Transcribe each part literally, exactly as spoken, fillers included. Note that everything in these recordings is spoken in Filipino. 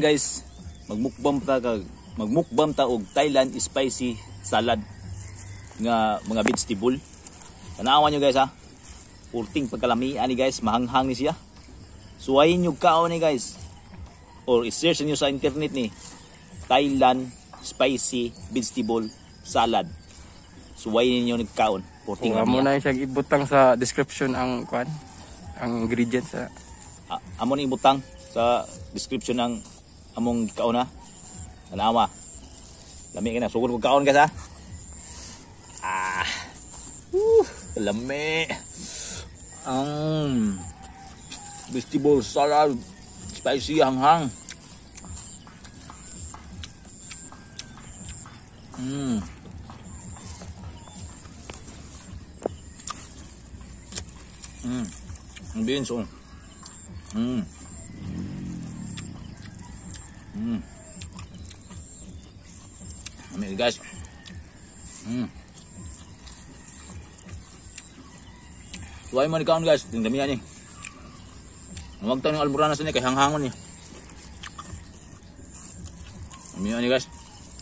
karon guys, magmukbang ta kag magmukbang ta og Thailand spicy salad nga mga vegetable. Tanawan nyo guys ha. Purting pagkalamian ni guys, mahanghang ni siya. Suwayin nyo kaon ni guys. Or i-search nyo sa internet ni Thailand spicy vegetable salad. Suwayin nyo nagkaon. Purting amo na siyang ibutang sa description ang kwan, ang ingredients sa ah, amo ni ibutang sa description ng among kaon ha. Tanawa. Lami ka na. Sugod ko kaon guys ha. Ah. Uh, lami. Ang vegetable salad spicy hanghang. Hmm. Hmm. Ang beans oh. Hmm. Hmm. Amin guys. Hmm. Tuway mo ni kaon guys, ting damihan ni. Huwag tayo ng almoranas ni kay hanghangon ni. Damihan ni guys.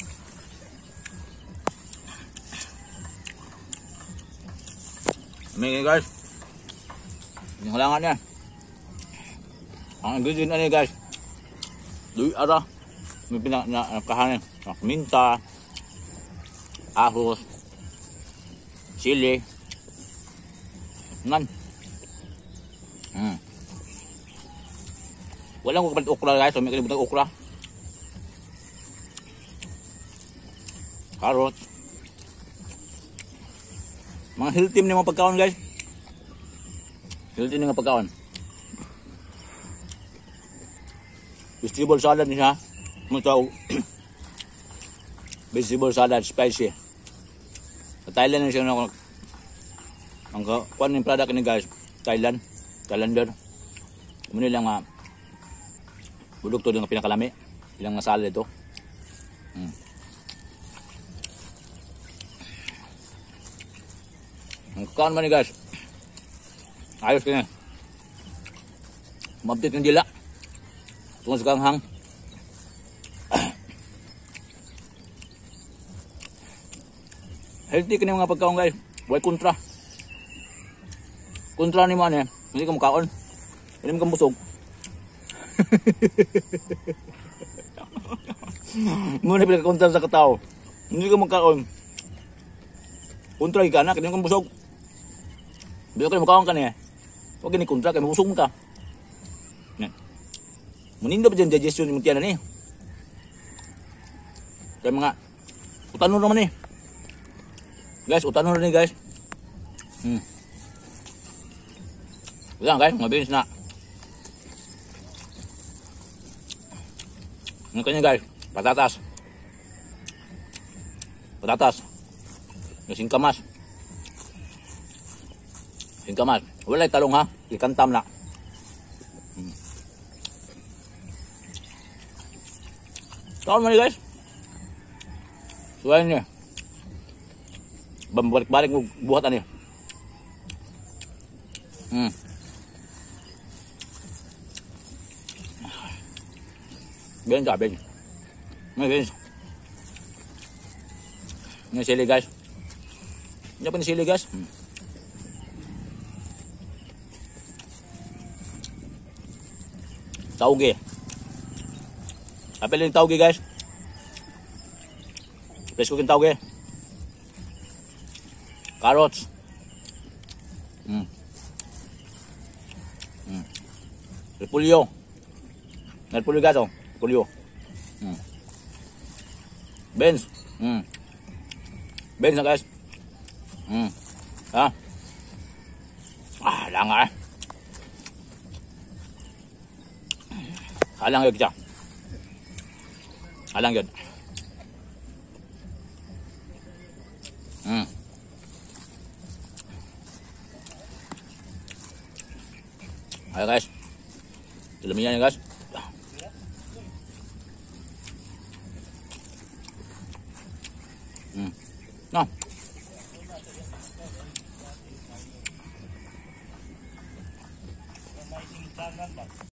Amin guys. Yung halangan niya. Ang ingredient ni guys. Duy ara. May pinak na kahanin. Minta. Ahos. Chili. Ngan. Hmm. Walang ko kapalit okra guys. So may kalimutan okra. Carrot. Mga healthy ni mga pagkaon guys. Healthy ni mga pagkaon. Vegetable salad niya. Mutaw. Vegetable salad spicy. Sa Thailand na siya na ang kuan ng product ni guys. Thailand. Thailander. Muna lang nga produkto ng pinakalami. Ilang nga salad ito. Hmm. Ang kuan man ni guys. Ayos ka na. Mabtit ng dila. Tungkol sa kanghang. Healthy ka na mga pagkaon guys. Huwag kontra. Kontra ni man eh. Hindi ka makaon. Hindi mo ka busog. Muna pila ka kontra sa katao. Hindi ka makaon. Kontra ka na. Hindi ka busog. Hindi ka makaon ka niya. Huwag ni kontra. Kaya mabusog mo ka. Muninda ba dyan digestion yung tiyanan eh. Kaya mga utanon naman eh. Guys, utanon rin eh guys. Hmm. Yan guys, mga beans na. Ang kanya guys, patatas. Patatas. Yung singkamas. Singkamas. Walay talong ha. Ikantam na. Hmm. Kaon mo guys. Suwain niya. Balik-balik mo buhatan niya. Hmm. Ben ka, ben. May ben. May sili guys. Hindi pa ni sili guys. Hmm. Tauge. Apel yung tauge guys. Please cooking tauge. Carrots. Hmm. Hmm. Repolyo. Repolyo guys oh. Repolyo. Hmm. Beans. Hmm. Beans na guys. Hmm. Ha? Ah, langa eh. Halang yun siya. Halang yun. Hmm. Ayo guys. Dalamnya ya guys. Hmm. Nah. Nah.